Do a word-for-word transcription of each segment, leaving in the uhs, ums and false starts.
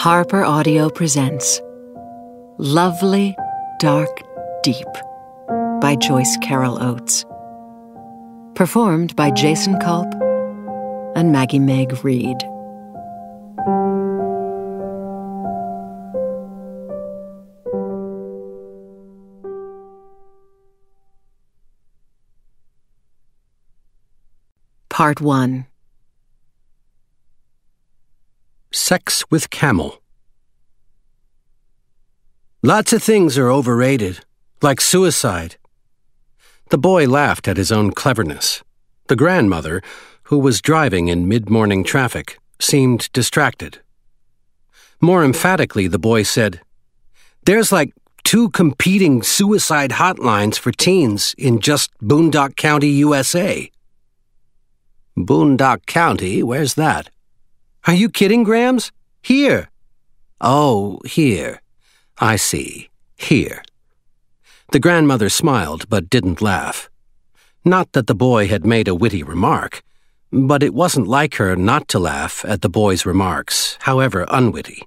Harper Audio presents Lovely, Dark, Deep by Joyce Carol Oates. Performed by Jason Culp and Maggi-Meg Reed. Part one. Sex with Camel. Lots of things are overrated, like suicide. The boy laughed at his own cleverness. The grandmother, who was driving in mid-morning traffic, seemed distracted. More emphatically, the boy said, "There's like two competing suicide hotlines for teens in just Boondock County, U S A. Boondock County? Where's that? Are you kidding, Grams? Here. Oh, here. I see. Here." The grandmother smiled but didn't laugh. Not that the boy had made a witty remark, but it wasn't like her not to laugh at the boy's remarks, however unwitty.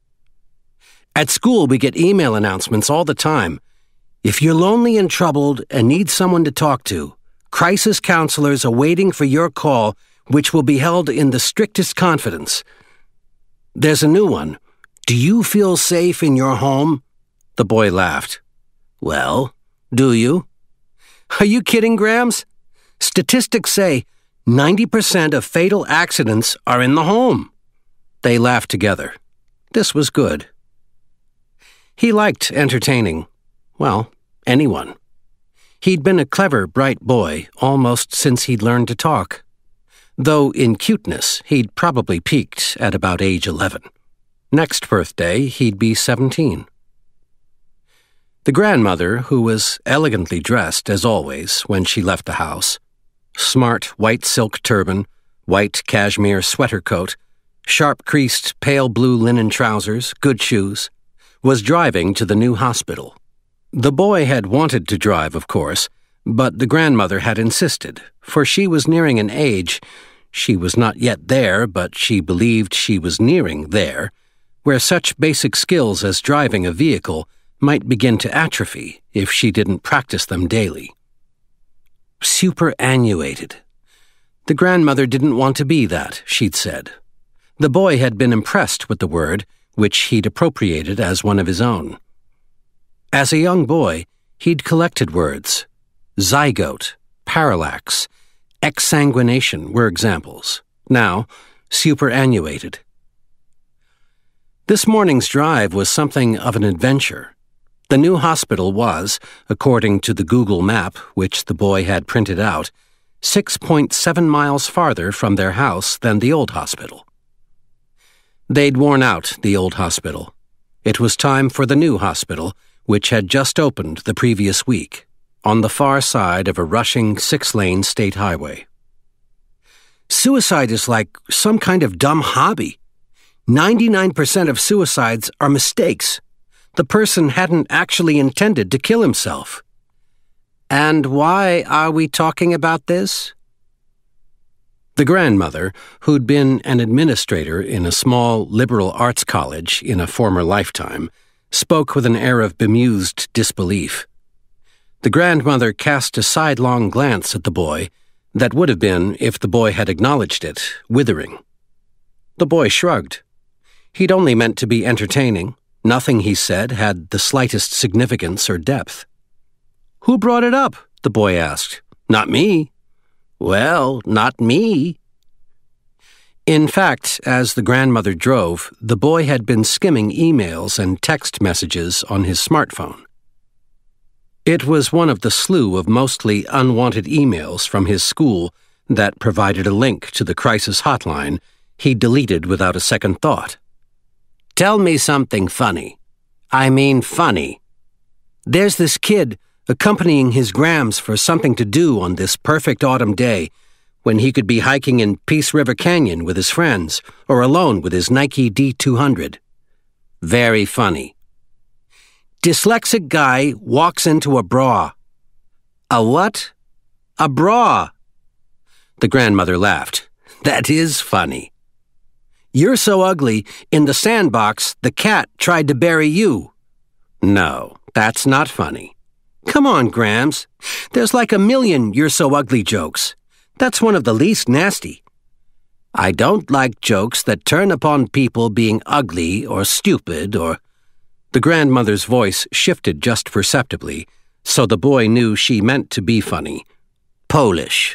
"At school, we get email announcements all the time. If you're lonely and troubled and need someone to talk to, crisis counselors are waiting for your call, which will be held in the strictest confidence. There's a new one. Do you feel safe in your home?" The boy laughed. "Well, do you?" "Are you kidding, Grams? Statistics say ninety percent of fatal accidents are in the home." They laughed together. This was good. He liked entertaining, well, anyone. He'd been a clever, bright boy almost since he'd learned to talk. Though in cuteness, he'd probably peaked at about age eleven. Next birthday, he'd be seventeen. The grandmother, who was elegantly dressed, as always, when she left the house, smart white silk turban, white cashmere sweater coat, sharp-creased pale blue linen trousers, good shoes, was driving to the new hospital. The boy had wanted to drive, of course, but the grandmother had insisted, for she was nearing an age, she was not yet there, but she believed she was nearing there, where such basic skills as driving a vehicle might begin to atrophy if she didn't practice them daily. Superannuated. The grandmother didn't want to be that, she'd said. The boy had been impressed with the word, which he'd appropriated as one of his own. As a young boy, he'd collected words. Zygote, parallax, exsanguination were examples. Now, superannuated. This morning's drive was something of an adventure. The new hospital was, according to the Google map, which the boy had printed out, six point seven miles farther from their house than the old hospital. They'd worn out the old hospital. It was time for the new hospital, which had just opened the previous week, on the far side of a rushing six-lane state highway. Suicide is like some kind of dumb hobby. ninety-nine percent of suicides are mistakes. The person hadn't actually intended to kill himself. And why are we talking about this? The grandmother, who'd been an administrator in a small liberal arts college in a former lifetime, spoke with an air of bemused disbelief. The grandmother cast a sidelong glance at the boy that would have been, if the boy had acknowledged it, withering. The boy shrugged. He'd only meant to be entertaining. Nothing he said had the slightest significance or depth. "Who brought it up?" the boy asked. "Not me." "Well, not me." In fact, as the grandmother drove, the boy had been skimming emails and text messages on his smartphone. It was one of the slew of mostly unwanted emails from his school that provided a link to the crisis hotline he deleted without a second thought. "Tell me something funny. I mean funny. There's this kid accompanying his Grams for something to do on this perfect autumn day when he could be hiking in Peace River Canyon with his friends or alone with his Nike D two hundred. Very funny. Dyslexic guy walks into a bra." "A what?" "A bra." The grandmother laughed. "That is funny." You're so ugly, in the sandbox, the cat tried to bury you. No, that's not funny. Come on, Grams. There's like a million you're so ugly jokes. That's one of the least nasty. I don't like jokes that turn upon people being ugly or stupid or... The grandmother's voice shifted just perceptibly, so the boy knew she meant to be funny. Polish.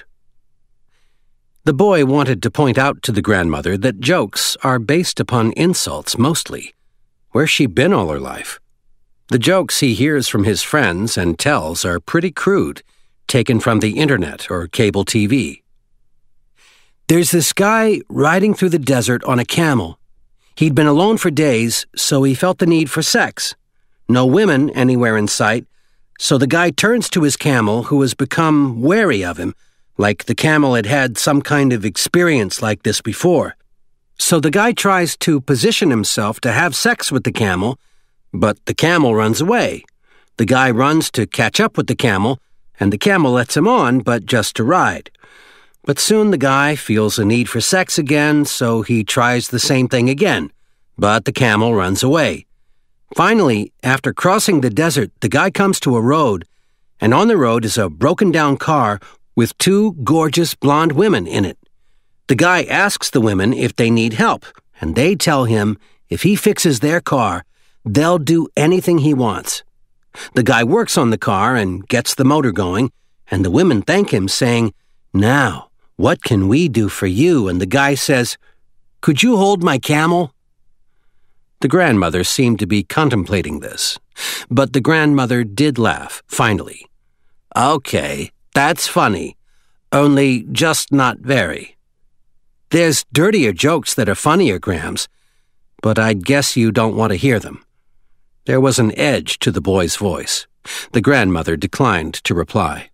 The boy wanted to point out to the grandmother that jokes are based upon insults mostly. Where's she been all her life? The jokes he hears from his friends and tells are pretty crude, taken from the internet or cable T V. There's this guy riding through the desert on a camel. He'd been alone for days, so he felt the need for sex. No women anywhere in sight, so the guy turns to his camel, who has become wary of him, like the camel had had some kind of experience like this before. So the guy tries to position himself to have sex with the camel, but the camel runs away. The guy runs to catch up with the camel, and the camel lets him on, but just to ride. But soon the guy feels a need for sex again, so he tries the same thing again, but the camel runs away. Finally, after crossing the desert, the guy comes to a road, and on the road is a broken-down car with two gorgeous blonde women in it. The guy asks the women if they need help, and they tell him if he fixes their car, they'll do anything he wants. The guy works on the car and gets the motor going, and the women thank him, saying, "Now, what can we do for you?" And the guy says, "Could you hold my camel?" The grandmother seemed to be contemplating this, but the grandmother did laugh, finally. "Okay, that's funny, only just not very. There's dirtier jokes that are funnier, Grams, but I'd guess you don't want to hear them." There was an edge to the boy's voice. The grandmother declined to reply.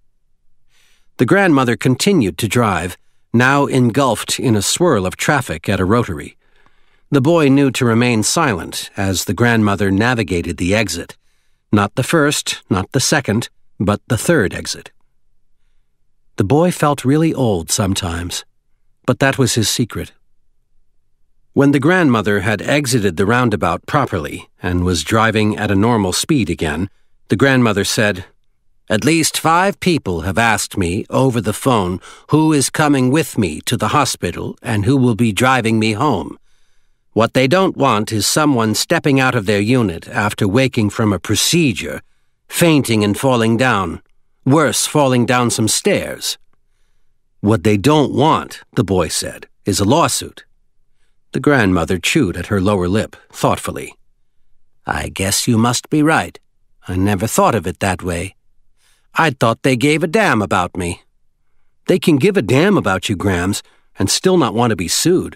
The grandmother continued to drive, now engulfed in a swirl of traffic at a rotary. The boy knew to remain silent as the grandmother navigated the exit. Not the first, not the second, but the third exit. The boy felt really old sometimes, but that was his secret. When the grandmother had exited the roundabout properly and was driving at a normal speed again, the grandmother said, "At least five people have asked me over the phone who is coming with me to the hospital and who will be driving me home. What they don't want is someone stepping out of their unit after waking from a procedure, fainting and falling down, worse, falling down some stairs. What they don't want," the boy said, "is a lawsuit." The grandmother chewed at her lower lip, thoughtfully. "I guess you must be right. I never thought of it that way. I'd thought they gave a damn about me." They can give a damn about you, Grams, and still not want to be sued.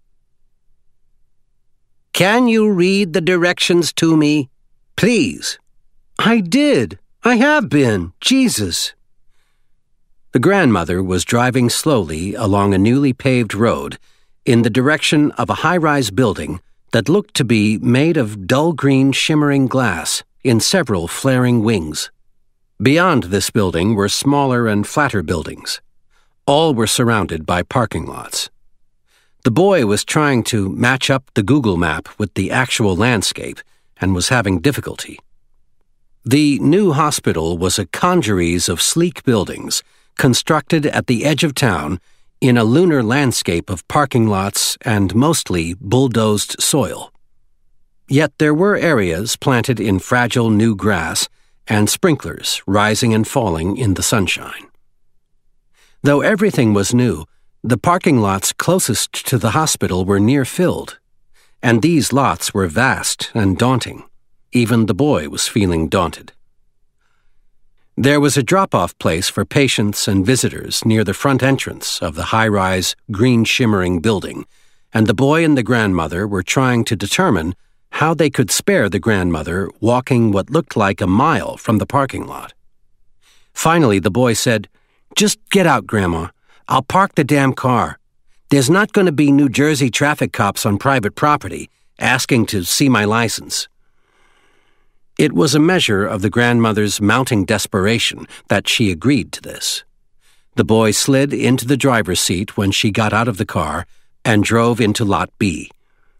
"Can you read the directions to me? Please." "I did. I have been. Jesus." The grandmother was driving slowly along a newly paved road in the direction of a high-rise building that looked to be made of dull green shimmering glass in several flaring wings. Beyond this building were smaller and flatter buildings. All were surrounded by parking lots. The boy was trying to match up the Google map with the actual landscape and was having difficulty. The new hospital was a congeries of sleek buildings constructed at the edge of town in a lunar landscape of parking lots and mostly bulldozed soil. Yet there were areas planted in fragile new grass and sprinklers rising and falling in the sunshine. Though everything was new, the parking lots closest to the hospital were near filled, and these lots were vast and daunting. Even the boy was feeling daunted. There was a drop-off place for patients and visitors near the front entrance of the high-rise, green-shimmering building, and the boy and the grandmother were trying to determine how they could spare the grandmother walking what looked like a mile from the parking lot. Finally, the boy said, "Just get out, Grandma. I'll park the damn car. There's not going to be New Jersey traffic cops on private property asking to see my license." It was a measure of the grandmother's mounting desperation that she agreed to this. The boy slid into the driver's seat when she got out of the car and drove into Lot B.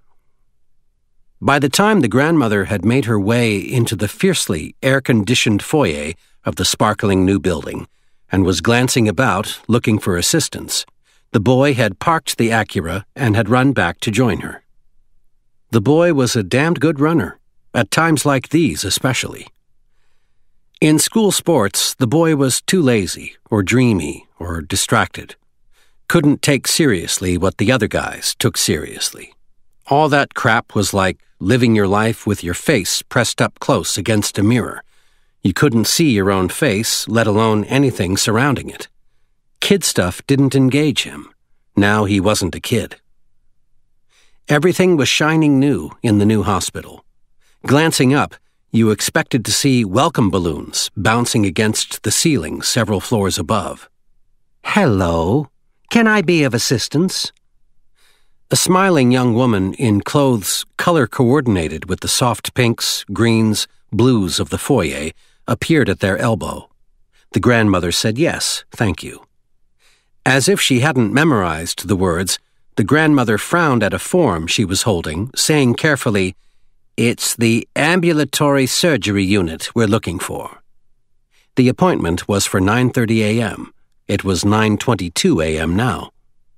By the time the grandmother had made her way into the fiercely air-conditioned foyer of the sparkling new building and was glancing about, looking for assistance, the boy had parked the Acura and had run back to join her. The boy was a damned good runner, at times like these especially. In school sports, the boy was too lazy or dreamy or distracted. Couldn't take seriously what the other guys took seriously. All that crap was like living your life with your face pressed up close against a mirror. You couldn't see your own face, let alone anything surrounding it. Kid stuff didn't engage him. Now he wasn't a kid. Everything was shining new in the new hospital. Glancing up, you expected to see welcome balloons bouncing against the ceiling several floors above. "Hello. Can I be of assistance?" A smiling young woman in clothes color-coordinated with the soft pinks, greens, blues of the foyer appeared at their elbow. The grandmother said yes, thank you. As if she hadn't memorized the words, the grandmother frowned at a form she was holding, saying carefully, "It's the ambulatory surgery unit we're looking for." The appointment was for nine thirty a.m. It was nine twenty-two a.m. now.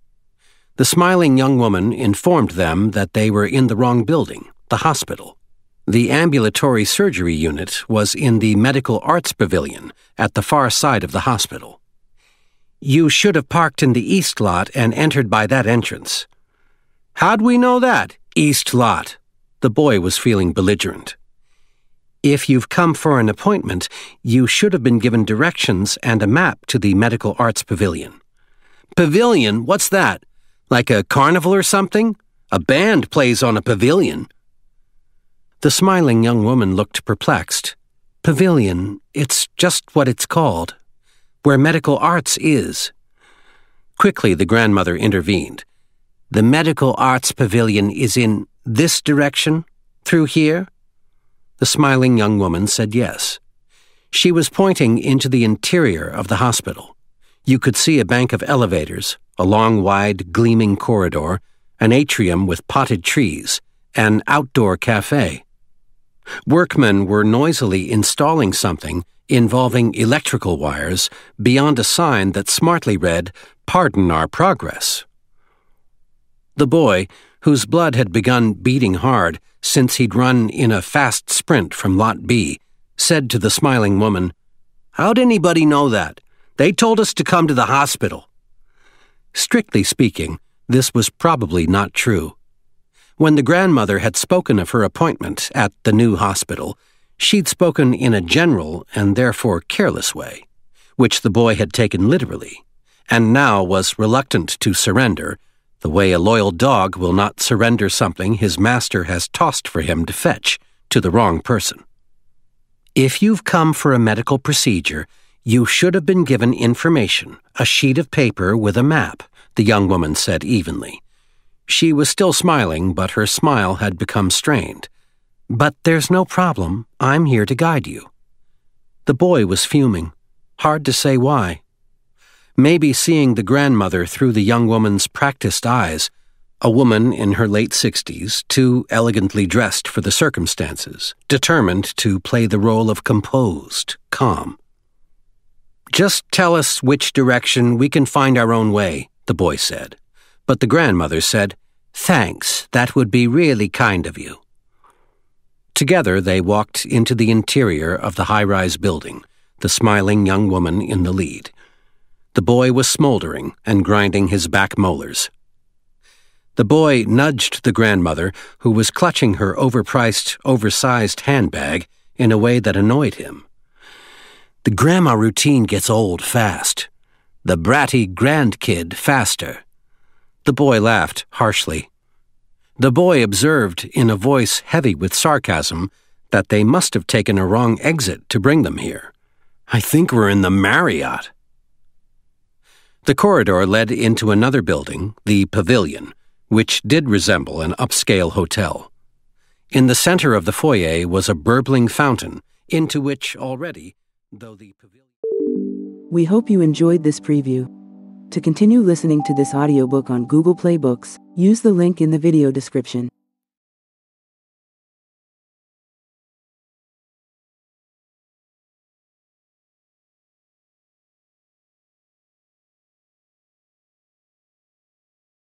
The smiling young woman informed them that they were in the wrong building, the hospital. The ambulatory surgery unit was in the medical arts pavilion at the far side of the hospital. "You should have parked in the east lot and entered by that entrance." "How'd we know that, east lot?" The boy was feeling belligerent. "If you've come for an appointment, you should have been given directions and a map to the medical arts pavilion." "Pavilion? What's that? Like a carnival or something? A band plays on a pavilion." The smiling young woman looked perplexed. "Pavilion, it's just what it's called. Where medical arts is." Quickly the grandmother intervened. "The medical arts pavilion is in this direction? Through here?" The smiling young woman said yes. She was pointing into the interior of the hospital. You could see a bank of elevators, a long, wide, gleaming corridor, an atrium with potted trees, an outdoor cafe. Workmen were noisily installing something involving electrical wires beyond a sign that smartly read, "Pardon our progress." The boy, whose blood had begun beating hard since he'd run in a fast sprint from Lot B, said to the smiling woman, "How'd anybody know that? They told us to come to the hospital." Strictly speaking, this was probably not true. When the grandmother had spoken of her appointment at the new hospital, she'd spoken in a general and therefore careless way, which the boy had taken literally, and now was reluctant to surrender, the way a loyal dog will not surrender something his master has tossed for him to fetch, to the wrong person. "If you've come for a medical procedure, you should have been given information, a sheet of paper with a map," the young woman said evenly. She was still smiling, but her smile had become strained. "But there's no problem. I'm here to guide you." The boy was fuming. Hard to say why. Maybe seeing the grandmother through the young woman's practiced eyes, a woman in her late sixties, too elegantly dressed for the circumstances, determined to play the role of composed, calm. "Just tell us which direction, we can find our own way," the boy said. But the grandmother said, "Thanks, that would be really kind of you." Together they walked into the interior of the high-rise building, the smiling young woman in the lead. The boy was smoldering and grinding his back molars. The boy nudged the grandmother, who was clutching her overpriced, oversized handbag in a way that annoyed him. "The grandma routine gets old fast. The bratty grandkid faster." The boy laughed harshly. The boy observed in a voice heavy with sarcasm that they must have taken a wrong exit to bring them here. "I think we're in the Marriott." The corridor led into another building, the Pavilion, which did resemble an upscale hotel. In the center of the foyer was a burbling fountain, into which already, though the pavilion... We hope you enjoyed this preview. To continue listening to this audiobook on Google Play Books, use the link in the video description.